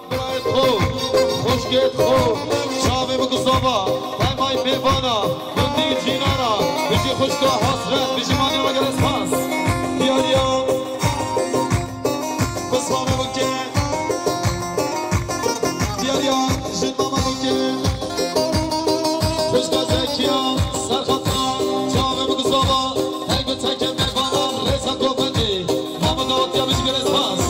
برای خوب خوشگت خوب شامه بگذابا پایمای پیوانا بندی جینانا بشی خوشگاه حسرت بشی مانی رو مگر اسپاس دیاریا بسمامه بکن دیاریا جن ماما بکن خوشگاه زکیا سرخطا شامه بگذابا تک به تک میوانا رزا کوپندی ماما داوتیا بشی مگر اسپاس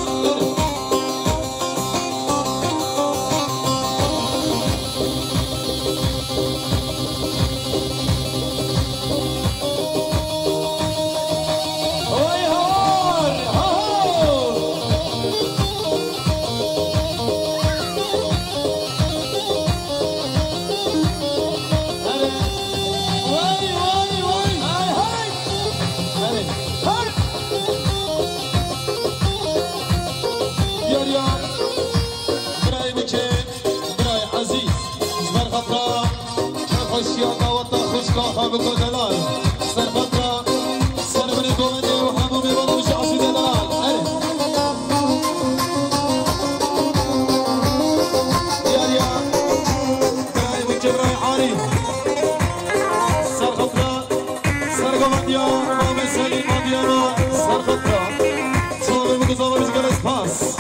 بكل دلال سر فترة سر من كومني وحمو بيبضو مش عصي دلال يا براي ممكن براي عاري سر فترة سر كومني مامي سليم ماديانا سر فترة صوبي بكزوبة مش قلس باس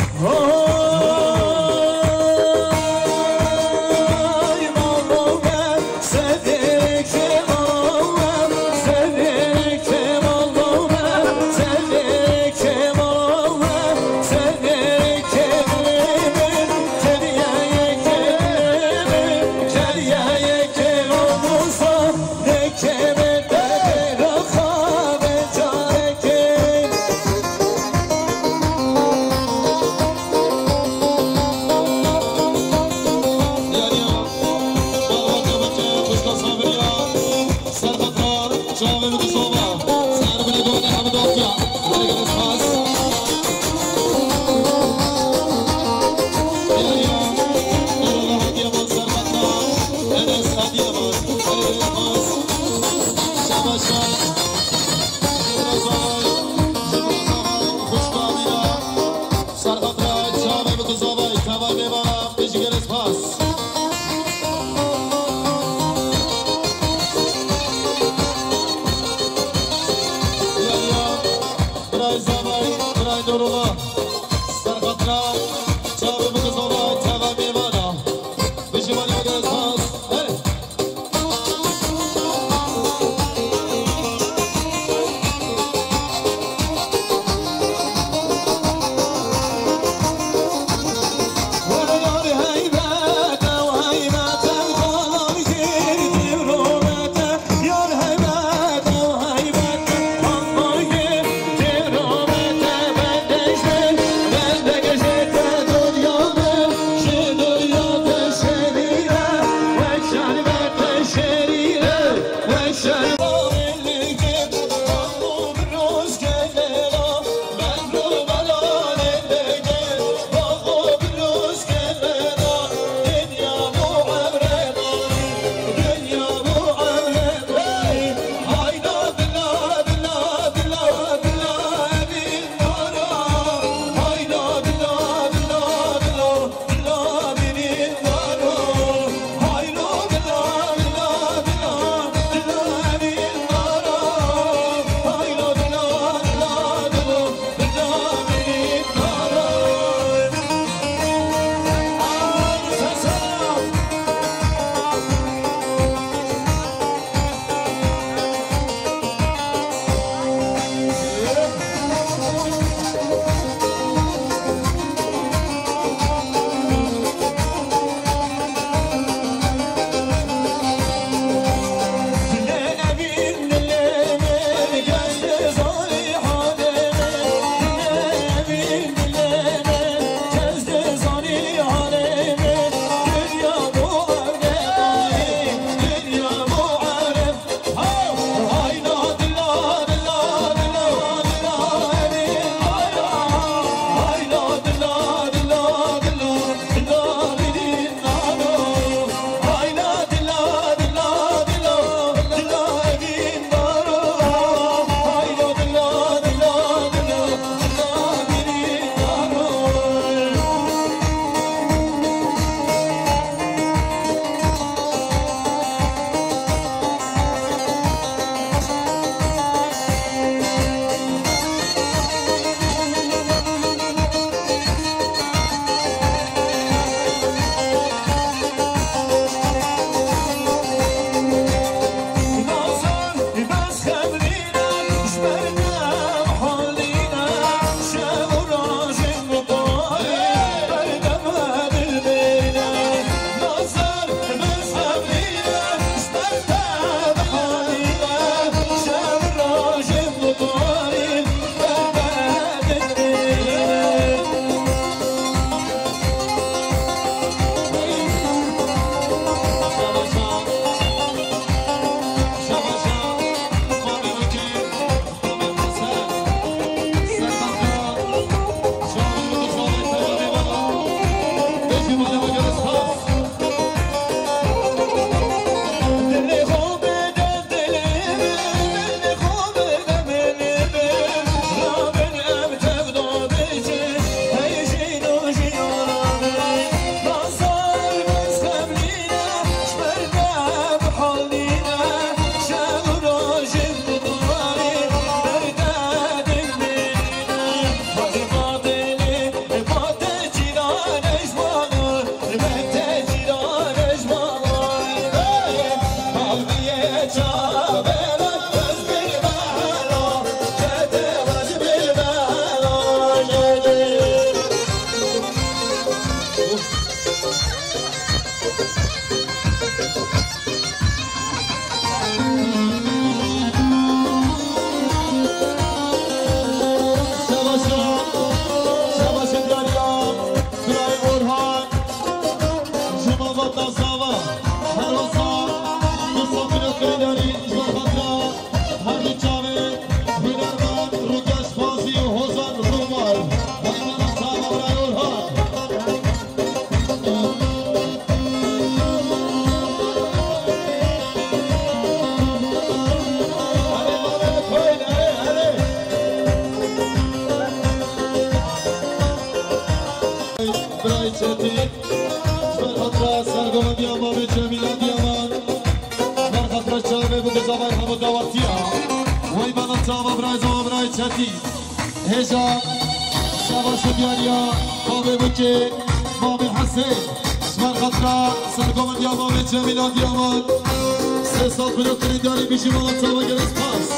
برای چتی بر خاطر سرگم دیامان جمیل دیامان بر خاطر چاوه بگه زبای همو دواتی ها وی من چاوه برای زمان برای چتی هجا شباش دیاریا بابه بکه بابه حسین بر خاطر سرگم دیامان جمیل دیامان 3 سال بلوتری داری بیشی من چاوه گرست پاس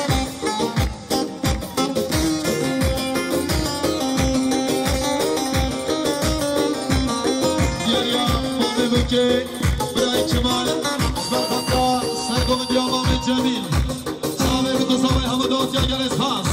که برای کمال برخطا سرگم دیامام جمیل چاوه بگو زمای همه دوتی اگر از پاس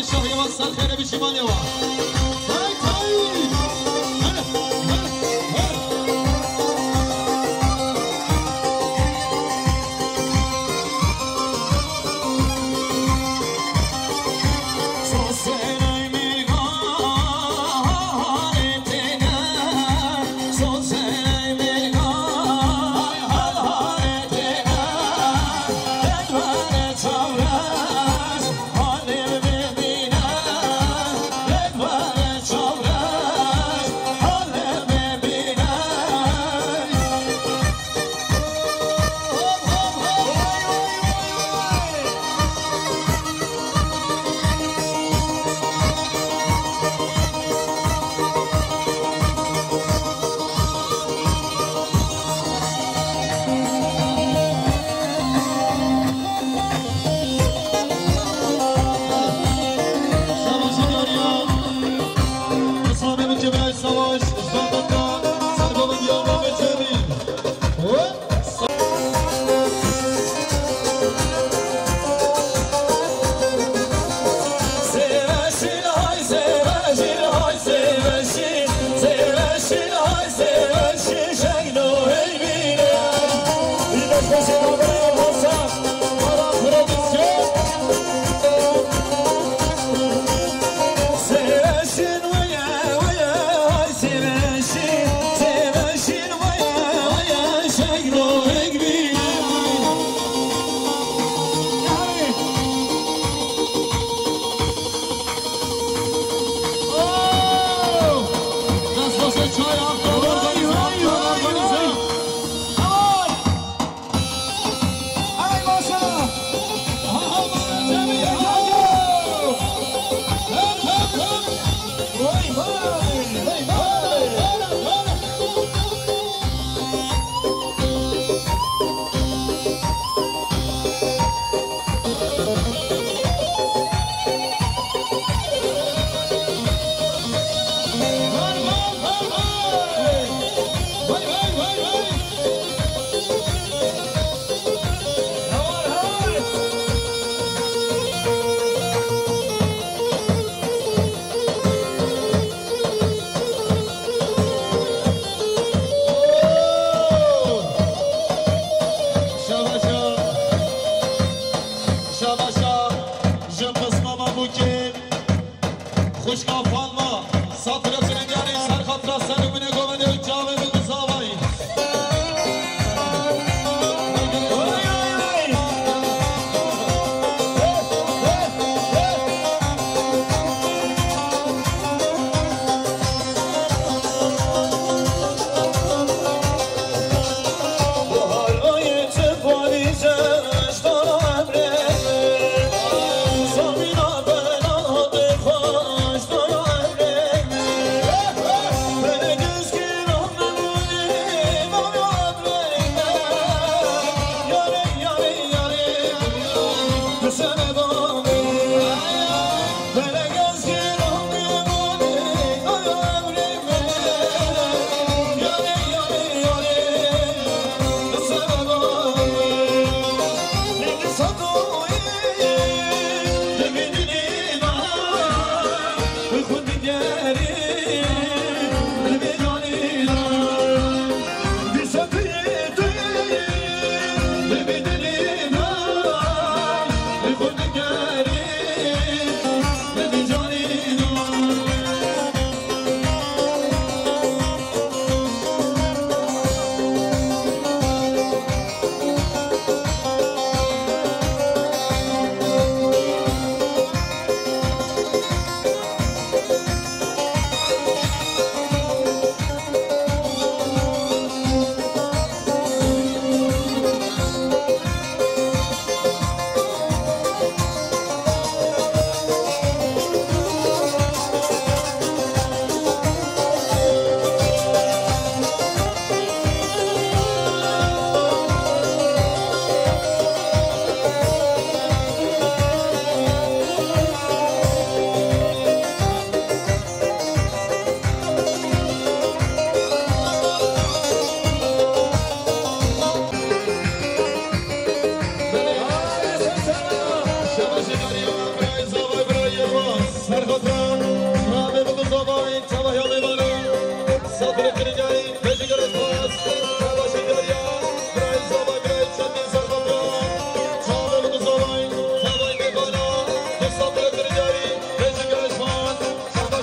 شاه یوان سر خیره بشیمان یوان تای تای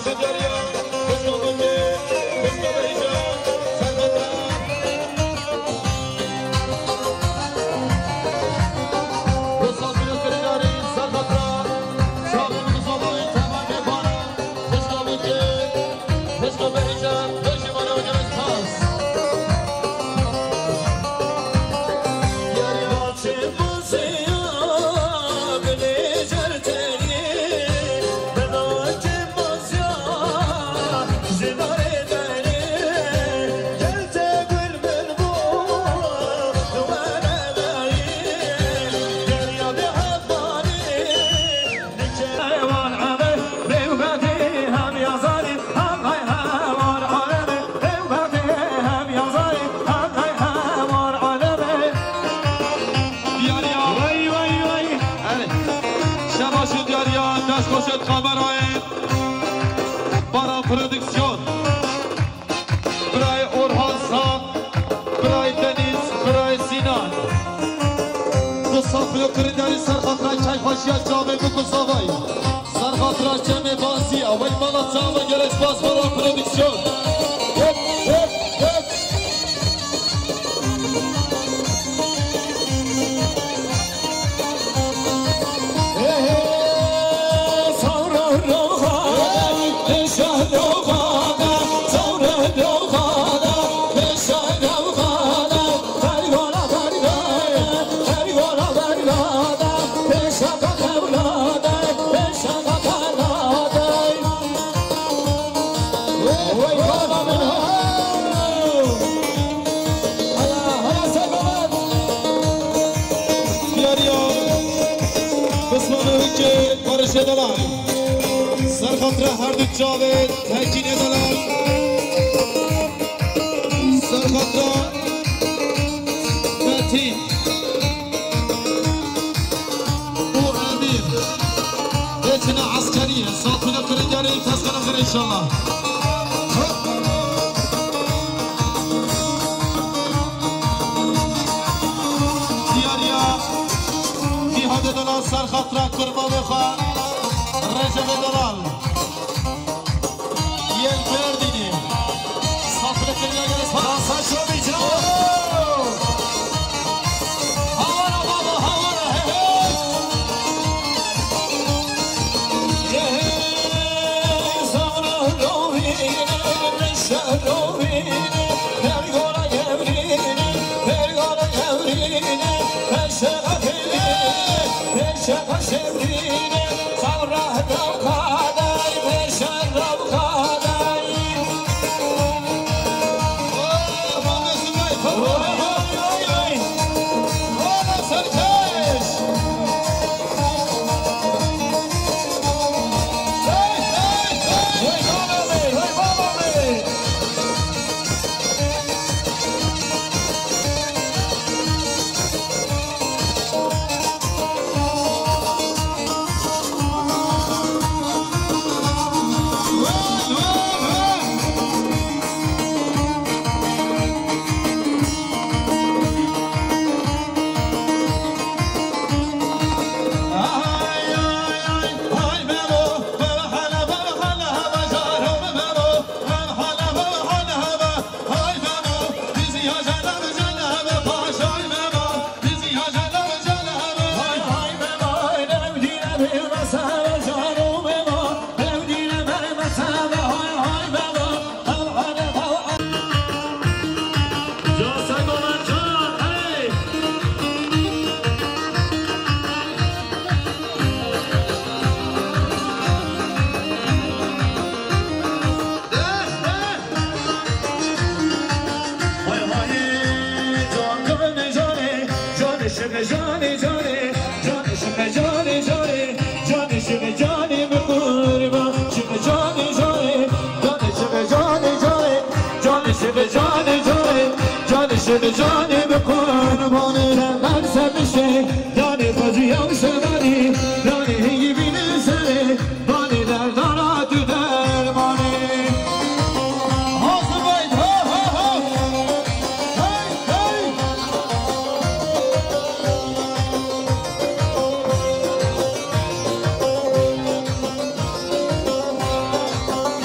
Prodüksiyon Bray Orhan San Bray Deniz Bray Sinan Musafir Kırıdari Serhatray Çaypaşıya Cami Bukusavay Serhatray Cemi Baziya Vay Malatya ve Gereç Basmara Prodüksiyon Hep hep hep Dalalı Serhat'ra Herdut Cavit Tekine Dalal Serhat'ra Metin Bu Emir Betine Askeriye Satına Kırıngari Tezgara Kır inşallah Diyarya Dihade Dalal Serhat'ra Kırmalı Khan Recep Dalal Yel Ferdini Safra Kırıngari Fransa Şobica Havara baba havara hey hey Zavra rovine Reşe rovine Pergora gevrine Pergora gevrine Reşe gafine Reşe gaşevrine Zavra ravkaday Reşe ravkaday Oh, Mahmut Zümrey جانی به قربان من سبشه دانی فضیام شدانی دانی هی بینه سره بانی در دارا تو درمانی حاضر باید ها ها ها هی هی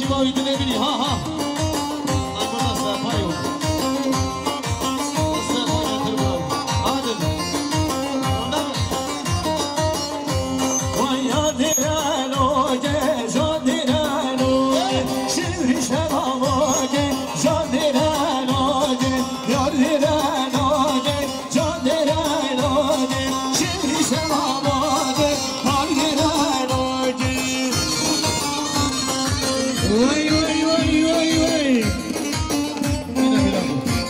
باید نبینی ها ها اما سپایو سپایو تربو عادل ویا دیرانو جا دیرانو شوری شبابو جا دیرانو یار دیرانو جا دیرانو شوری شبابو هر دیرانو وای وای وای وای وای بینا بینا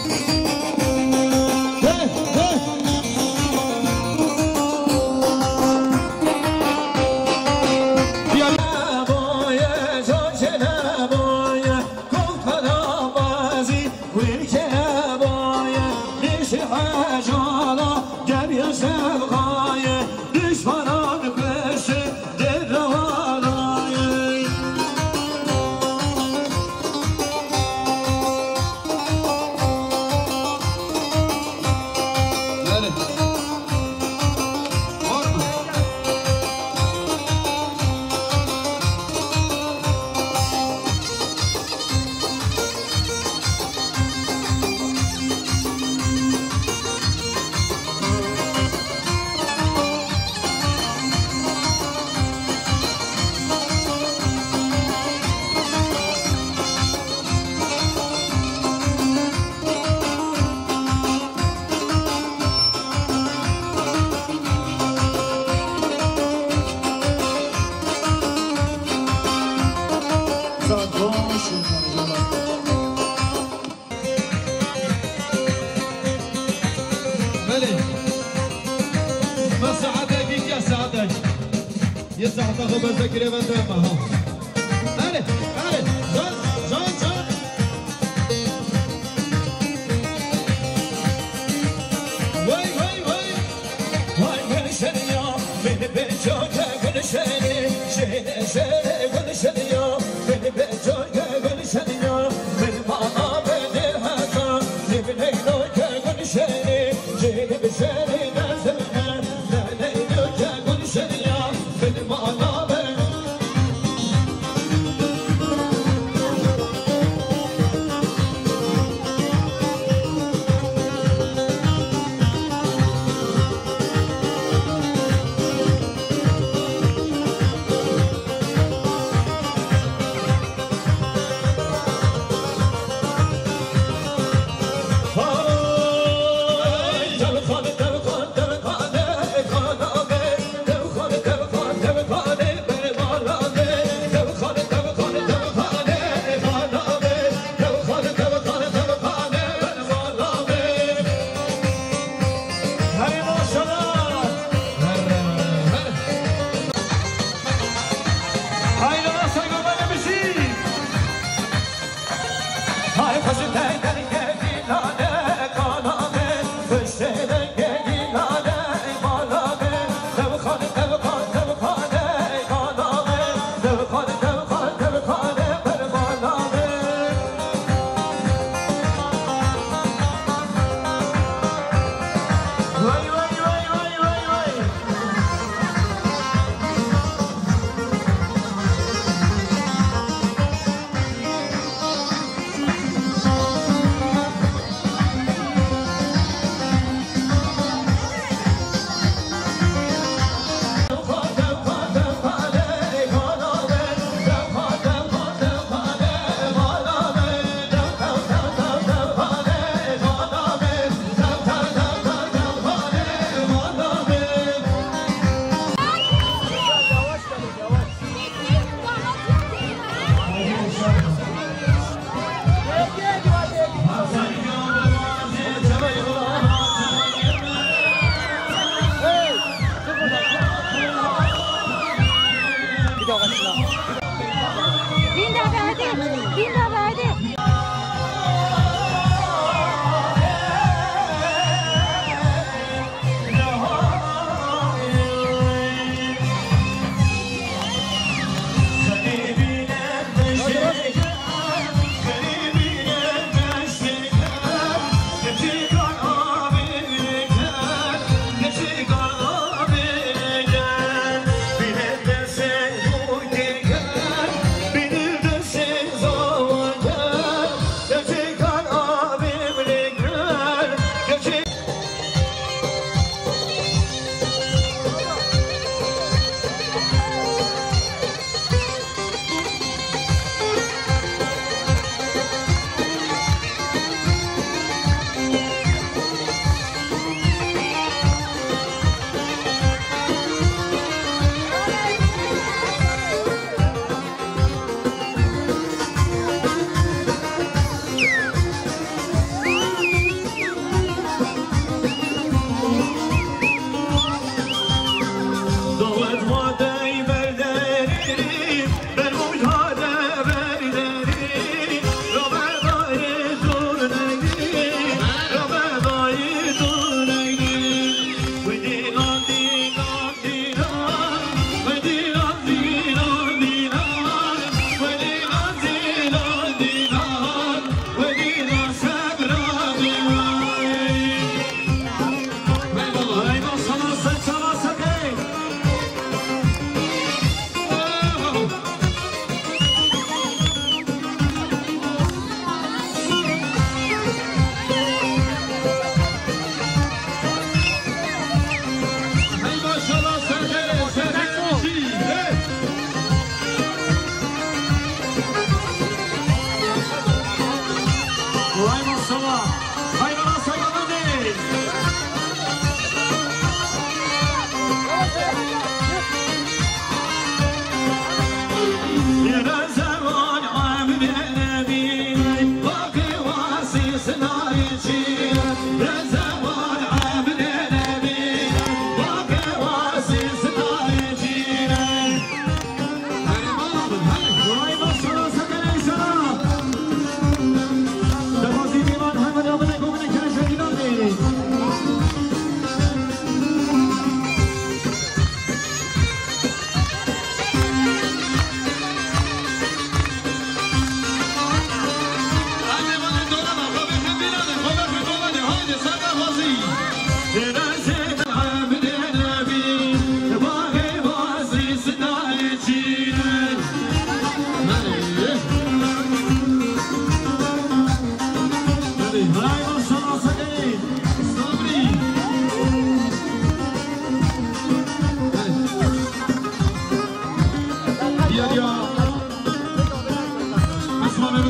يسعد أخو بذكر بندمها أله أله جان جان جان واي واي واي واي من شنيا من بجوجة من شني شني شني من شنيا من بجوجة من شنيا من معنا بدها كان لبني لوجة من شني شني بشني نزلنا لبني لوجة من شنيا من معنا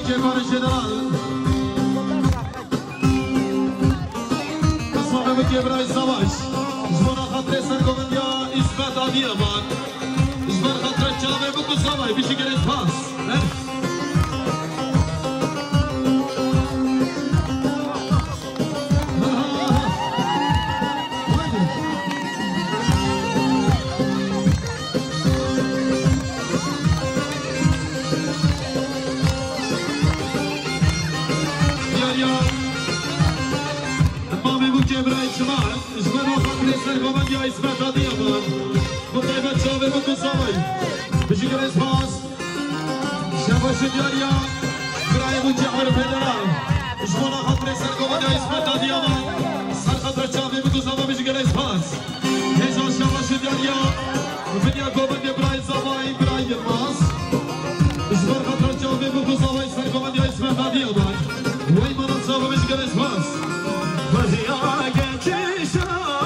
کار جنرال قسمه بکی برای زواج جوانا خاطر سرگوندیا اسمت آدی امان جوان خاطر چاوه بکو زواج بیشی گریز پاس سرگومن یا اسمت آدی امان مطیبت چاوه بکن سامای بشی گریز پاس شباش دیاریا برای بوچه عرف دلال جوانا خاطر سرگومن یا اسمت آدی امان سر خاطر چاوه بکن سامای بشی گریز پاس هزار شباش دیاریا بنیا گوبن یا برای زمای برای ماس جوان خاطر چاوه بکن سامای سرگومن یا اسمت آدی امان وی منان چاوه بشی گریز پاس وزیا گچی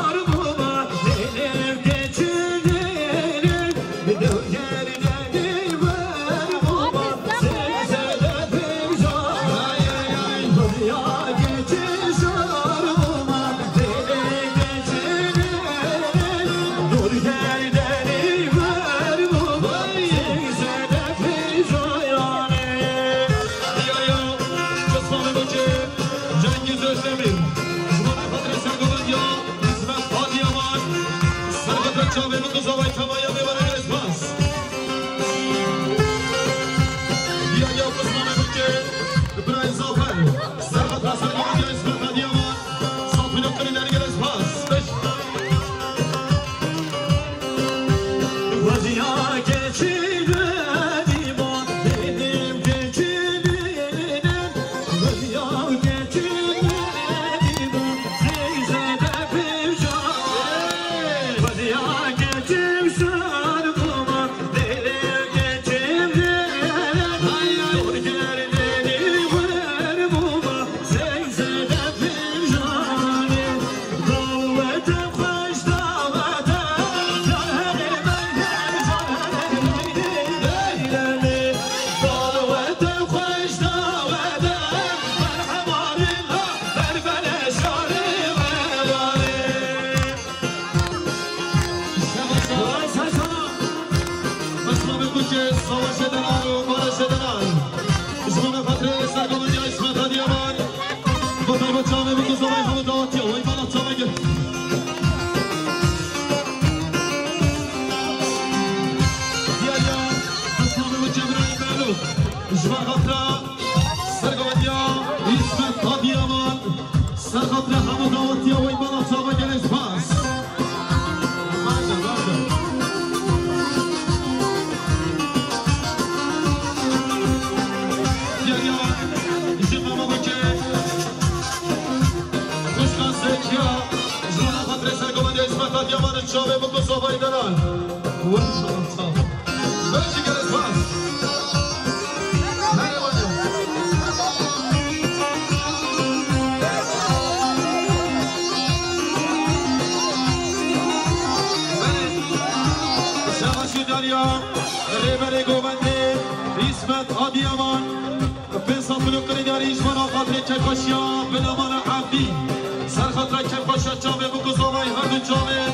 شاوه بکن صحبای دلال ورشان صاحب بچی گرز پاس هره بانجا شباشی داریا ریبر گوبنده اسمت آدی امان بنسان بلوکلی داریش من خاطر کفاشیا بلامان عبدی سر خاطر کفاشیا چاوه بکن صحبای هردو چاوه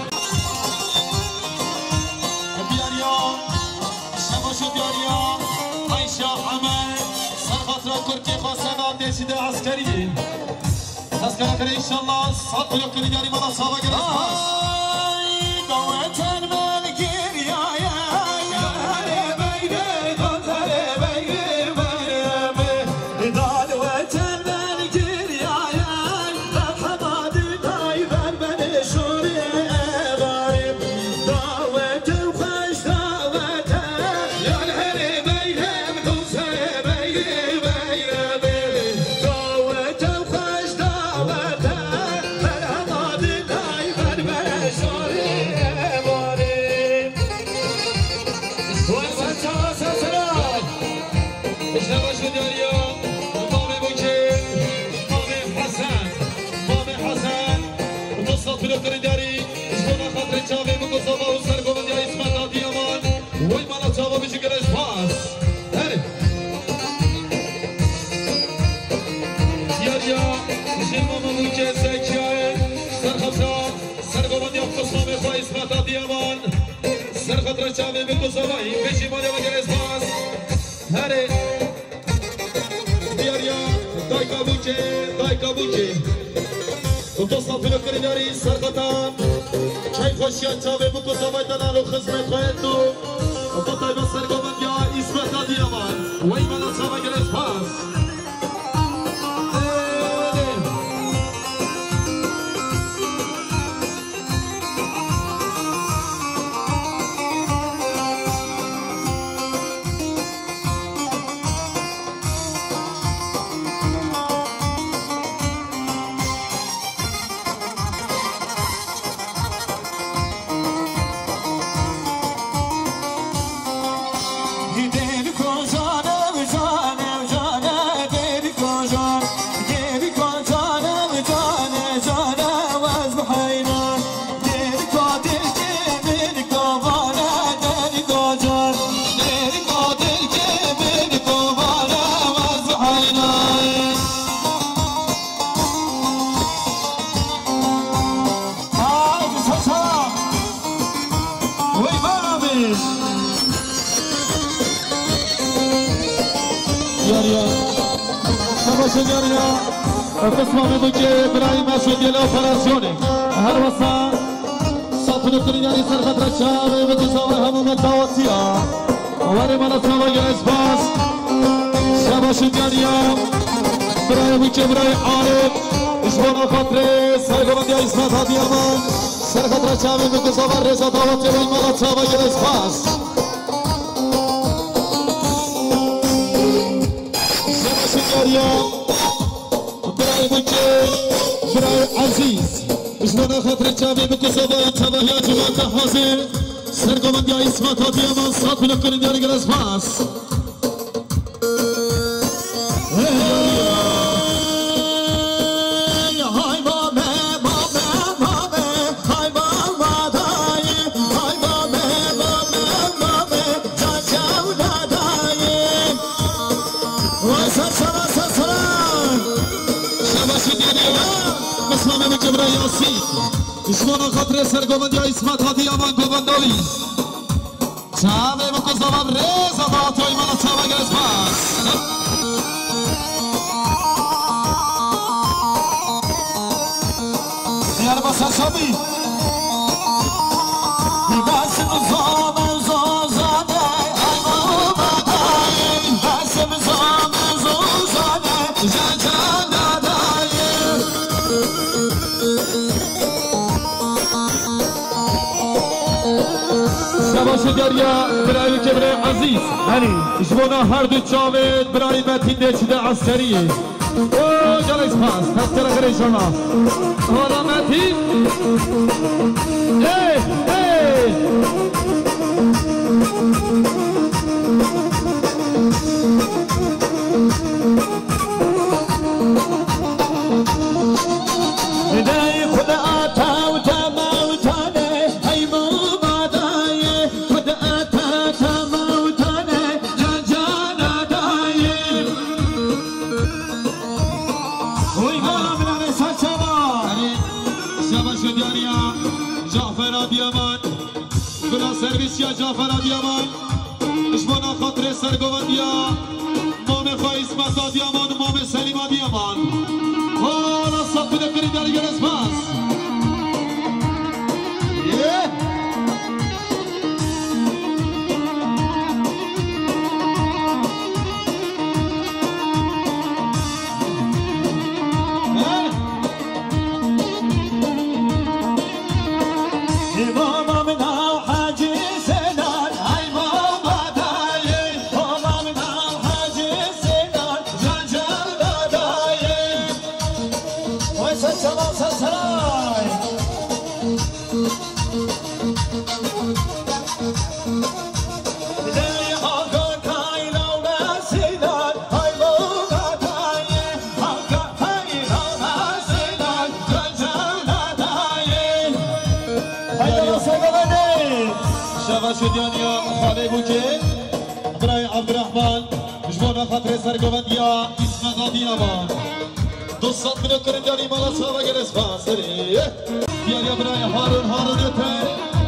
تركي خاصة ديسيد عسكري عسكري كري إن شاء الله صوت بلوكني داري مالا صابا جرس باس دوتن مالكير يا هري بيجي دوت هري بيجي بيجي دوتن مالكير يا الحمادي طيبا بني شوري غريب دوتن خش دوتن يا الهري بيجي بدوس هري بيجي اسمت دیامان سرخط رچاوه بکو سوایی بشی مالی و گرز باز هره دیاریا دای کابوچه تو صافلو کرداری سرخطان چای خوشیان چاوه بکو سوایی دلالو خزمت خواهدو تو تایبا سرگومن یا اسمت دیامان وی مالا چاوه گرز باز Signora, questo momento che Ibrahim suglie le operazioni. Harvasa, sapno trinari sarfa tracciare, vedo sopra hamma tawazia. Wari mana sava gespas. Shaba signora, Ibrahim che Ibrahim Arif, ismona khatre, sargavandi ismat hadiyaman. Sarfa tracciare, vedo sopra reza tawazia, wari mana sava gespas. Shaba signora. برای عزیز بجوانا خاطر چاوی بکو سوای چاوه یا جوان ده حاضر سرگومند یا اسمت ها دیامان سات بلک کنیم یاری گرز پاس اسمانا خاطر سرگومند یا اسمت ها دیامان گوبنداوی چاوه بکو زواب ریزا باتوی مالا چاوه گرز پاس دیار بسر شابی بسم زام زوزانه ایمو بدایی بسم زام زوزانه جان دادایی شباش دریا برای کبر عزیز جوانا هر دو چاوید برای متین چیده عسکریه او جلس پاس تذکر غیر شما حالا متین بدای خدا آتا و تموتانه ایمو بادایه خدا آتا تموتانه جان جان آدایه وی مالا منانه سرچما شباش دیاریا جعفر آدیامان گلا سرویس یا جعفر آدیامان اشبانا خاطر سرگوندیا مام خواهیز مز آدیامان مام سلیم آدیامان حالا صف بده کنید داری گرز پاس شدیانیا خاله بوچه برای عبدالرحمن جوانا خاطر سرگوندیا اسم آدیامان دوستان بینو کنیم داری مالا ساوا گرز پاسره دیاریا برای هارون یته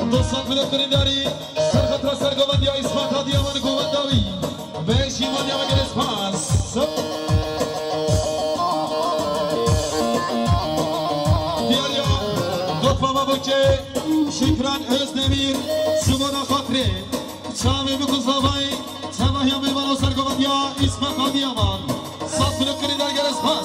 دوستان بلکرین داری سرخطر سرگوان یا اسمت ها دیامان گوان داوی بهش ایمان یا مگر اسپاس دیاریا لطفا ما بکه شکران ازدمیر سمانا خاطره چاوی بکن زاوی چاوی هم ایمان و سرگوان یا اسمت ها دیامان سات بلکرین داری گر اسپاس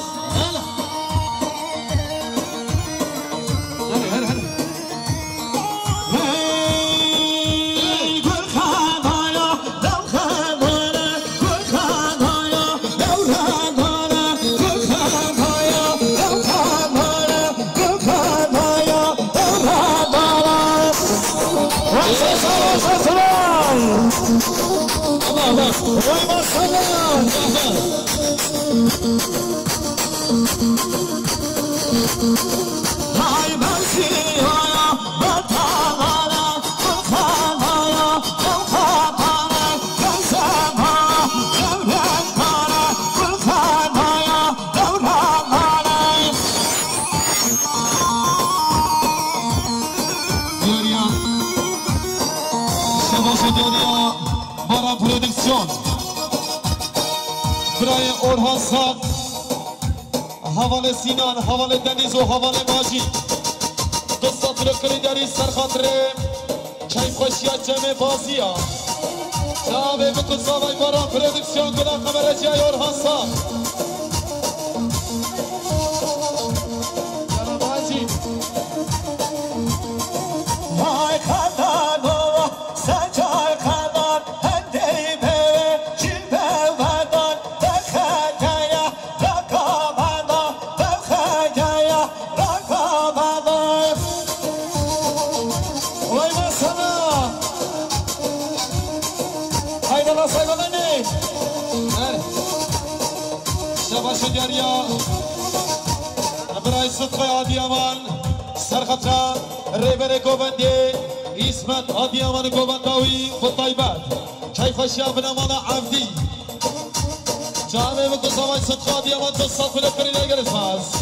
برای اورهان صاحب حوال سینان حوال دنیز و حوال ماجی دوستان بلکرین داری سرخاطر کیف خوشی جمع بازی ها جوابه بکن زاوی باران پرودکسیون گلان خبر جای اورهان صاحب جناب حاجی های خدان و سجای خدان هندی به چیل به ودان بخدایا رقابانا بخدایا رقابانا وای مسنا haydi la saylanani شباش دریا برای صدق آدیامان سرخطر ریبر گوبندی اسمت آدیامان گوبنداوی بطایبت کیف شیاب نمان عبدی جامعه و گزاوی صدق آدیامان دوستان بلکرین اگر اسماس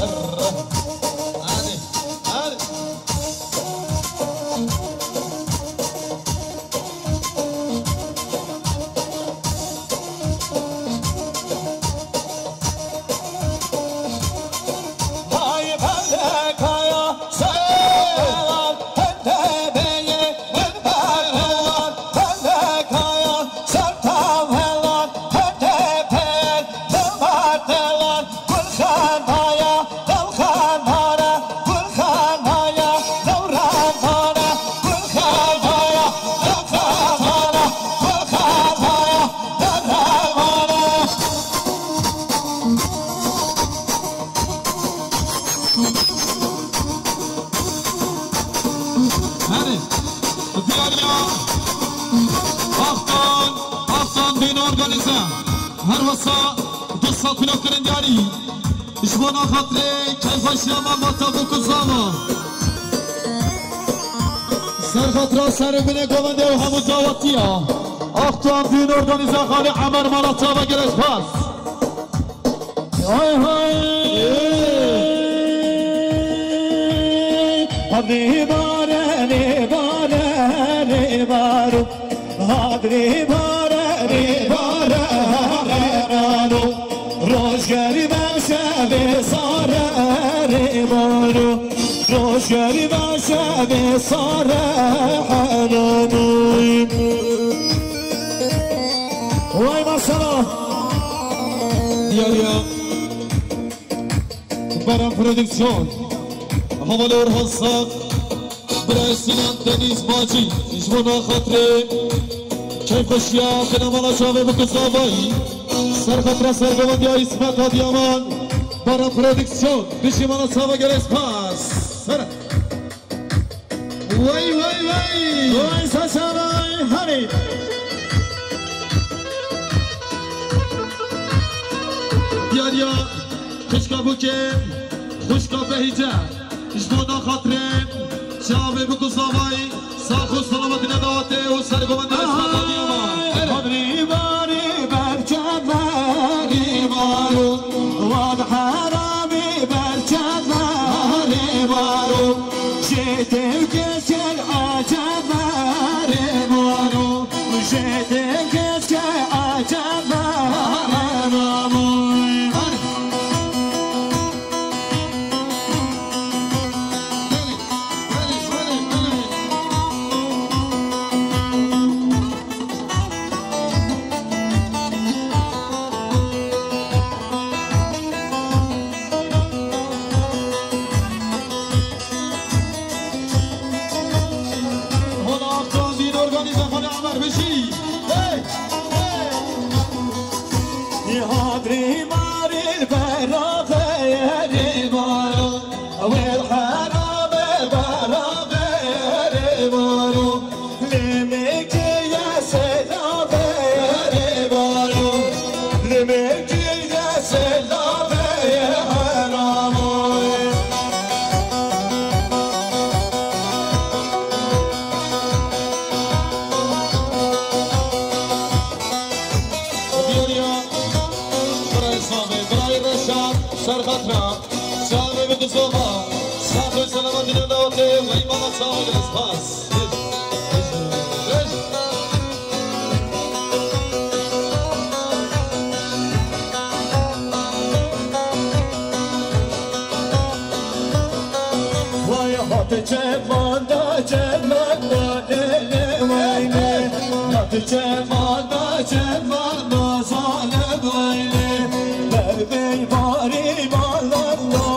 هر وسا دوستان بلکرین داری اشوانا خاطره کیف شیاما مطابق زاما سرخاطره سر بینه گوانده و همون دعوتی ها اختان دین ارگانیزه خالی عمر مالاتا و گرش پاس های های هادی باره ری باره ری بارو هادی باره ری باره روزگاری باشه به ساره ری بارو روزگاری باشه به ساره حنانوی وای مسلا دیاریا برام پرودکسیون حوال اورهان صاحب برای سینان دنیز ماجی اشوانا خاطره کیف خوشیا خنمانا شاوه بکن زاوایی سرخطره سرگوان یا اسمت آدیامان برام پرودکسیون بشیمانا صاحب گر اسپاس وای وای وای وای ساسانای حمید دیاریا خشکا بکن خوشکا بهیجه اشوانا خاطره شاوه بکن زاوایی ساخ و سلامت نداته و سرگوان یا اسمت آدیامان خبری باری برچد باری بارو واد حرامی برچد باری بارو جیتم کشل عجب بشي يهابري ماري البراغ يا مارو والحرام البراغ يا مارو لمك يا سلام يا مارو لمك يا سلام يا حرام سرخطنا سامي بتزوما سامي سلامة دنيا دوتي ويمانا سامي الاسفاس ويا هات جمال جمال ويني هات جمال جمال ظالم ويني دربي باري بالله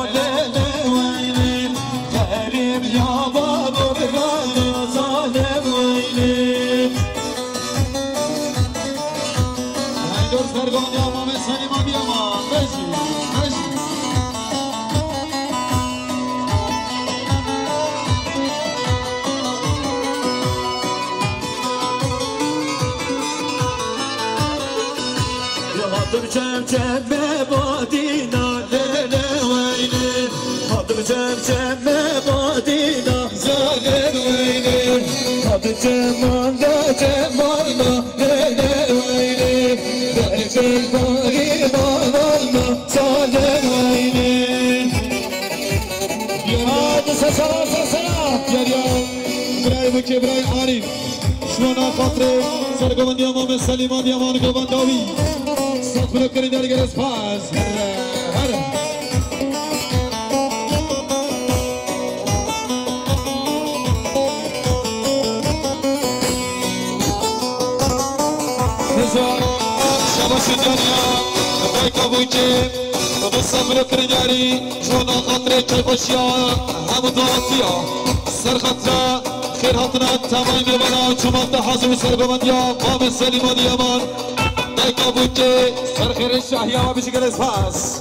ويني غريب يا بابا بالله ظالم ويني هاي دور سرگان يا مامي سليمان يا مام ماشي ماشي Hadır cemceme badina lele veyni Hadır cemceme badina zalim veyni Hadır cemanda cemanda lele veyni Derkel bari malanda zalim veyni Hadi sesala sesala يا براي بكي براي عارف شلون خاطري سرگان يا مامي سليمان يا مان گونداوي صبر كري داري الاسفاس هر نزار شباش الدنيا بايك ابوكي صبر كري داري شلون خاطري كيفاشيا هم ضاطيا سر خطرة خير هاتنا تمام بنا چومات حاضر سرگان قام سليمان يا مان بايك ابوكي سر خير الشاهيا وبشكل اسفاس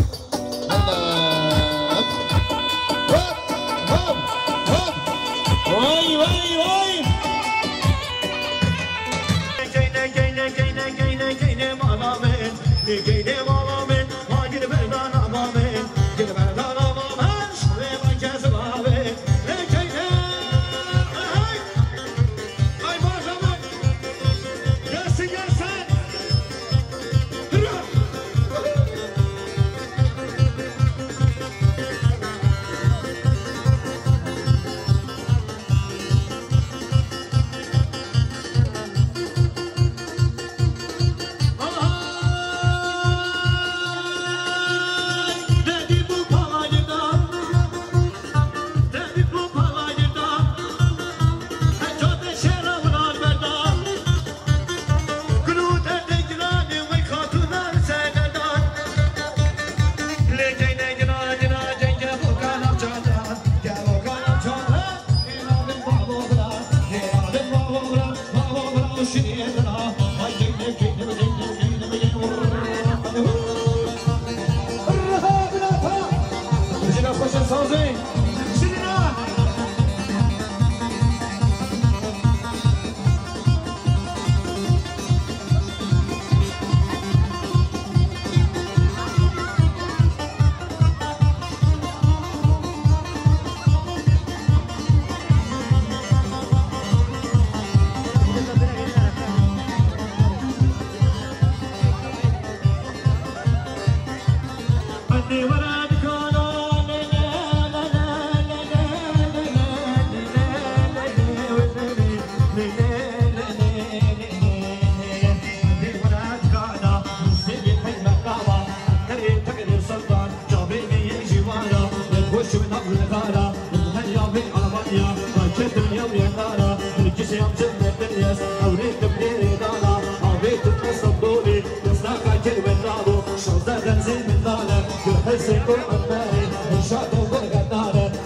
Vay vay vay Geyne malamen Geyne malamen Hagir berdan amamen Gir berdan amamen Şuraya bak yazı abi Geyne Ay başlamak Gelsin gelsin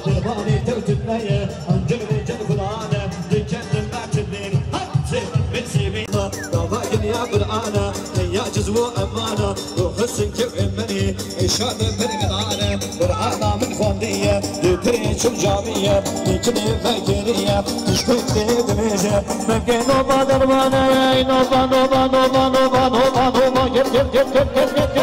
It's قرآن يا جزو أمانة وحسن كعمني إشاد برقدانة قرآن من خواندية لبريش الجامية لكني فاكرية تشتك دميجة ممكن نوبا دربانة نوبا نوبا نوبا نوبا نوبا نوبا